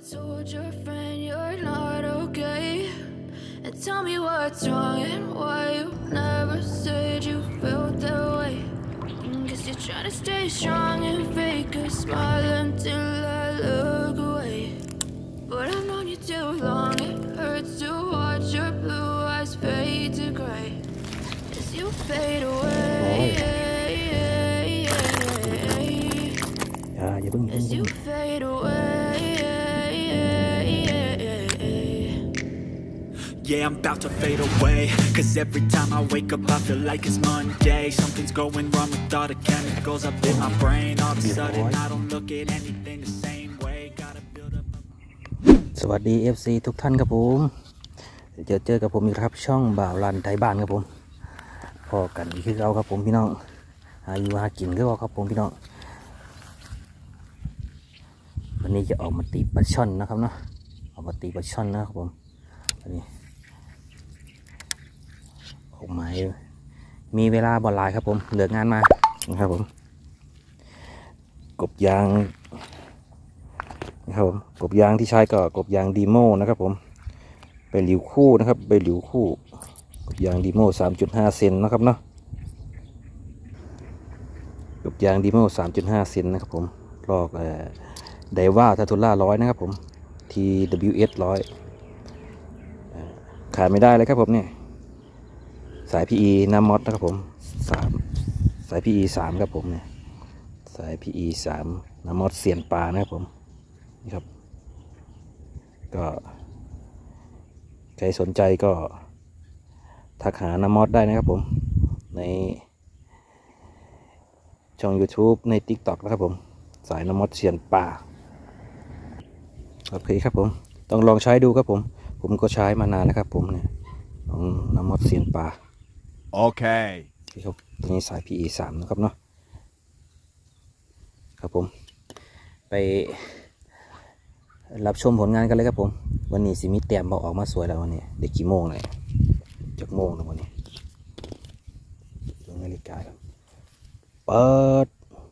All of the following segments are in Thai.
told your friend you're not okay, and tell me what's wrong and why you never said you felt that way. Guess you're trying to stay strong and fake a smile until I look away. But I've known you too long, it hurts to watch your blue eyes fade to gray as you fade away. As you fade away. Yeah, I'm about to fade away, cause every time I wake up I feel like it's Monday. Something's going wrong with all the chemicals up in my brain. All of a sudden I don't look at anything the same way. Gotta build up สวัสดี FC ทุกท่านครับผมเจอกับผมอีกครับช่องบ่าวรันไทยบ้านครับผมพอกันอีกคือเราครับผมพี่น้องหาอยู่หากินก็ว่าครับผมพี่น้องวันนี้จะออกมาตีปลาช่อนนะครับเนาะออกมาตีปลาช่อนนะครับผมอันนี้ออกหมายมีเวลาบ่หลายครับผมเหลืองานมานะครับผมกบยางนะครับผมกบยางที่ใช้ก็กบยางดีโมนะครับผมใบหลิวคู่นะครับใบหลิวคู่กบยางดีโม 3.5 เซนนะครับเนาะกบยางดีโม 3.5 เซนนะครับผมลอกไดว่าทาทุล่า100นะครับผม TWS 100ขาดไม่ได้เลยครับผมเนี่ยสาย PE น้ำมอสนะครับผมสาย PE 3ครับผมเนี่ยสาย PE 3น้ำมอสเสียนปลานะครับผมนี่ครับก็ใครสนใจก็ทักหาน้ำมอสได้นะครับผมในช่อง YouTube ใน TikTok นะครับผมสายน้ำมอสเสียนปลาโอเคครับผมต้องลองใช้ดูครับผมก็ใช้มานานนะครับผมเนี่ยของน้ำมอสเสียนปลาโอเคครับตัวนี้สาย PE 3นะครับเนาะครับผมไปรับชมผลงานกันเลยครับผมวันนี้สิมีเตรียมบอกออกมาสวยแล้ววันนี้เด็กกี่โมงเลยจักโมงแล้ววันนี้ดูนาฬิกาครับเปิด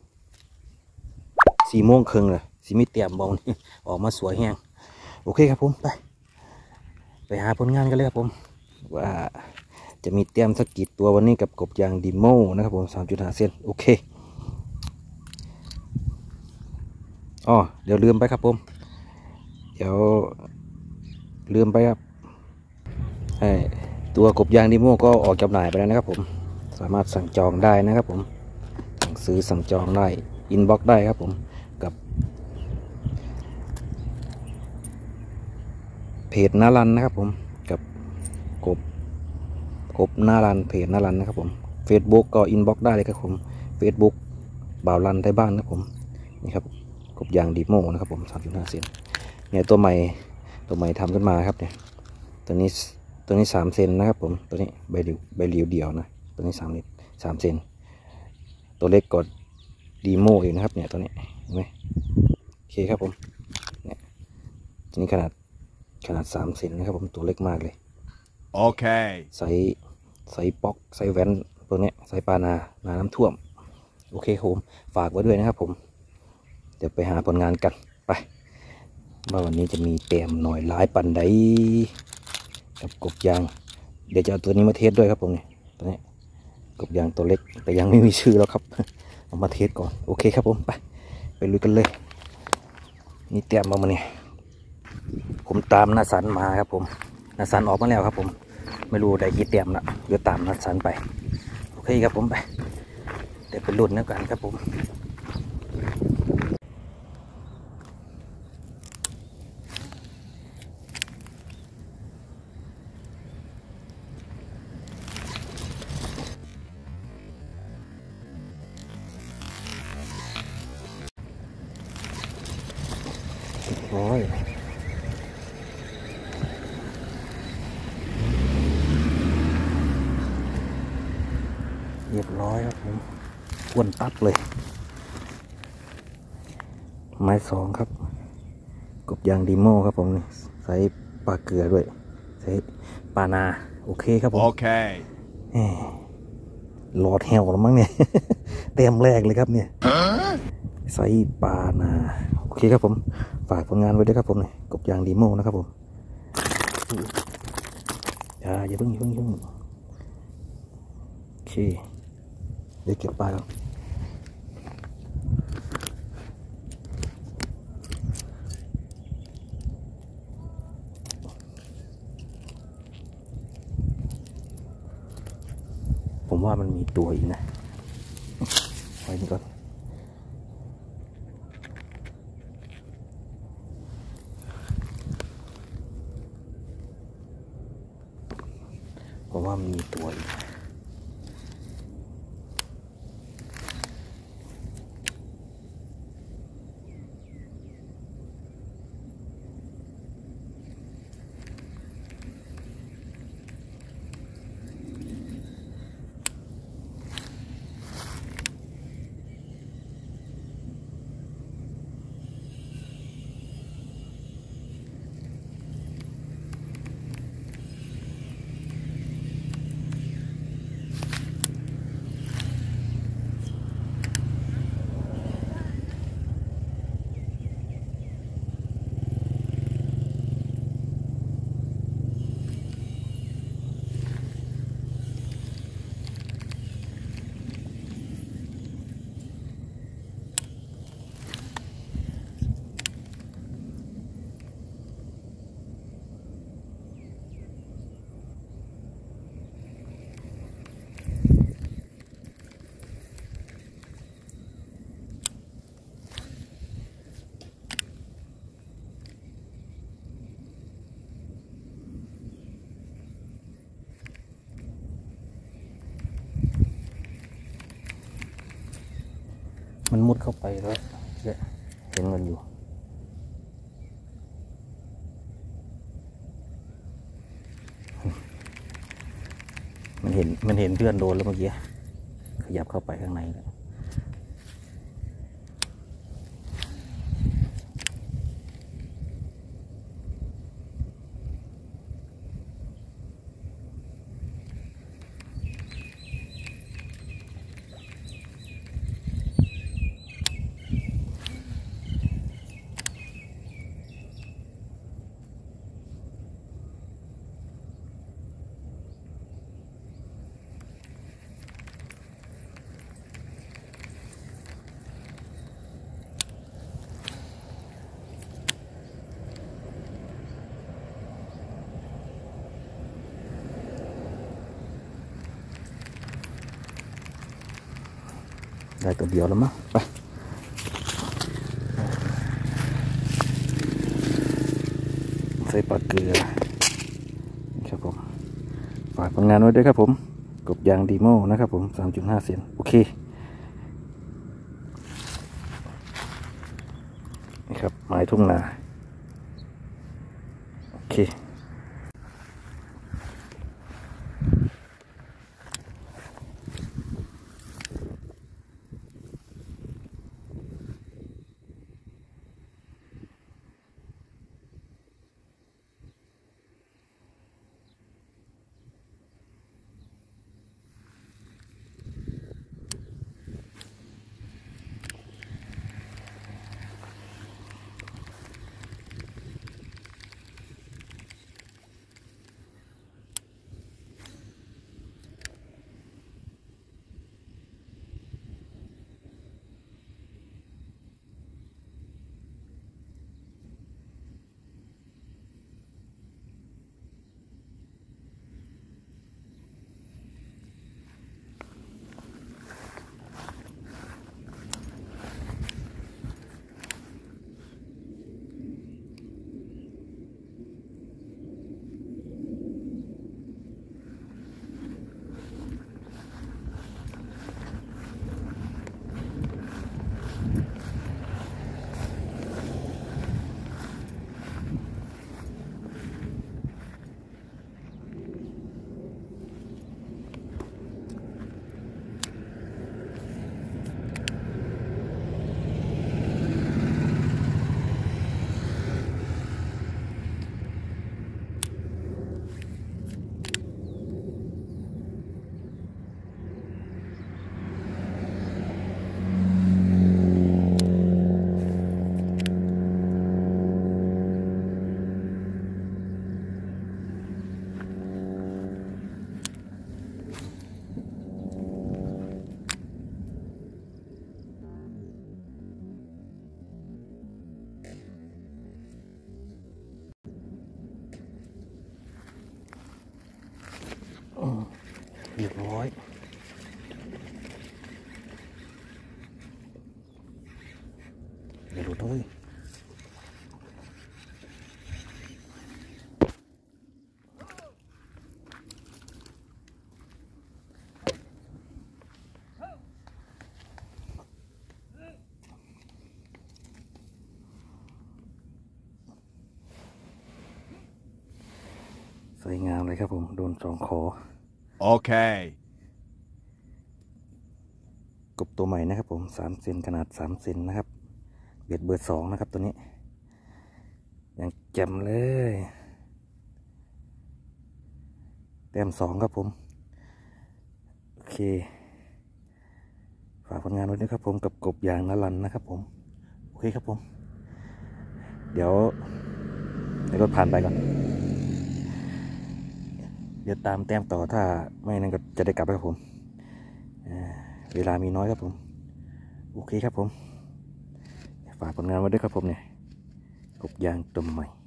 4 โมงครึ่งเลยสิมีเตรียมบอกนี่ออกมาสวยแห้งโอเคครับผมไปหาผลงานกันเลยครับผมว่าจะมีเตรียมสักกี่ตัววันนี้กับกบยางดีโมนะครับผม 3.5 เซนโอเคอ๋อเดี๋ยวลืมไปครับผมเดี๋ยวลืมไปครับตัวกบยางดีโมก็ออกจำหน่ายไปแล้วนะครับผมสามารถสั่งจองได้นะครับผมสั่งซื้อสั่งจองได้อินบ็อกซ์ได้ครับผมกับเพจนารันนะครับผมกับกบนารันเพจนารันนะครับผม Facebook ก็อินบ็อกซ์ได้เลยครับผม Facebook บ่าวรันไทยบ้านนะครับผมนี่ครับกบยางดีโมนะครับผม 3.5 เซนเนี่ยตัวใหม่ทำขึ้นมาครับเนี่ยตัวนี้3 เซนนะครับผมตัวนี้ใบเหลียวเดียวนะตัวนี้3 เซนตัวเล็กกว่าดีโมอีกนะครับเนี่ยตัวนี้เห็นไหมโอเคครับผมเนี่ยตัวนี้ขนาด3 เซนนะครับผมตัวเล็กมากเลยโอเคใส่ป๊อกใส่แว่นตัวนี้ใส่ปลานาน้ำท่วมโอเคครับผมฝากไว้ด้วยนะครับผมเดี๋ยวไปหาผลงานกันไปว่าวันนี้จะมีเต็มหน่อยหลายปันใดกับกบยางเดี๋ยวจะเอาตัวนี้มาเทสด้วยครับผมเนี่ยตัวนี้กบยางตัวเล็กแต่ยังไม่มีชื่อแล้วครับเอามาเทสก่อนโอเคครับผมไปลุยกันเลยนี่เต็มมาเนี่ยผมตามนาสันมาครับผมนาสันออกมาแล้วครับผมไม่รู้ได้กี่เต็มละเดี๋ยวตามนาสันไปโอเคครับผมไปเดี๋ยวไปลุ้นกันครับผมเรียบร้อยครับผมอ้วนตับเลยไม้2ครับกบยางดีโมครับผมใส่ปลาเกลือด้วยใส่ปลานาโอเคครับผมโอเคหลอดแหวแล้วมั้งเนี่ย เต็มแรกเลยครับเนี่ยใส่ปลานาโอเคครับผมฝากผลงานไว้ด้วยครับผมกบยางดีโมนะครับผมอย่าเพิ่งโอเคเดี๋ยวเก็บปลาครับผมว่ามันมีตัวอีกนะไว้นี่ก่อนผมว่ามันมีตัวอีกมันมุดเข้าไปแล้วเห็นมันอยู่มันเห็นเพื่อนโดนแล้วเมื่อกี้ขยับเข้าไปข้างในแล้วได้ตัวเดียวแล้วมั้งไปใส่ปลาเกลือครับผมฝากผลงานไว้ด้วยครับผมกบยางดีโมนะครับผม 3.5 เซนโอเคนี่ครับไม้ทุ่งนาโอเคเรียบร้อยเดี๋ยวดูด้วยสวยงามเลยครับผมโดน2 ขอ Okay. กบตัวใหม่นะครับผม3 เซนขนาด3 เซนนะครับเบ็ดเบอร์ 2นะครับตัวนี้ยังแจ่มเลยแต้ม2ครับผมโอเคฝากผลงานไว้ด้วยครับผมกับกบยางนรันนะครับผมโอเคครับผมเดี๋ยวรถผ่านไปก่อนเดี๋ยวตามแต้มต่อถ้าไม่นั้นก็จะได้กลับครับผมเวลามีน้อยครับผมโอเคครับผมฝากผลงานไว้ด้วยครับผมเนี่ยกบยางตัวใหม่